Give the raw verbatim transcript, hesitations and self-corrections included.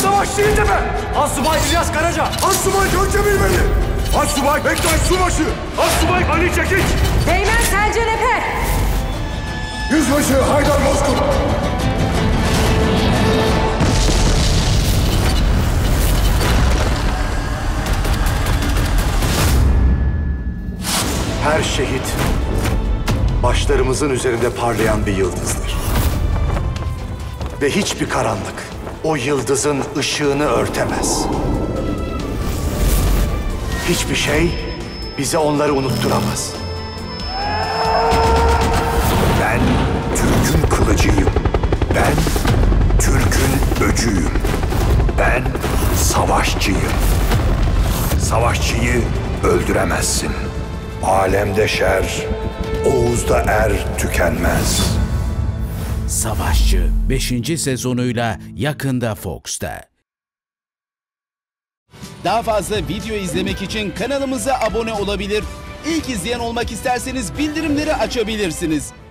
Savaşçıyım deme! Assubay İlyas Karaca! Assubay Gökçe Bilmeli! Assubay Bektaş Subaşı! Assubay Ali Çekiç! Teğmen Selce Neper! Yüzbaşı Haydar Bozkurt! Her şehit başlarımızın üzerinde parlayan bir yıldızdır. Ve hiçbir karanlık o yıldızın ışığını örtemez. Hiçbir şey bize onları unutturamaz. Ben Türk'ün kılıcıyım. Ben Türk'ün öcüyüm. Ben savaşçıyım. Savaşçıyı öldüremezsin. Alemde şer, Oğuz'da er tükenmez. Savaşçı beşinci sezonuyla yakında Fox'ta. Daha fazla video izlemek için kanalımıza abone olabilir, İlk izleyen olmak isterseniz bildirimleri açabilirsiniz.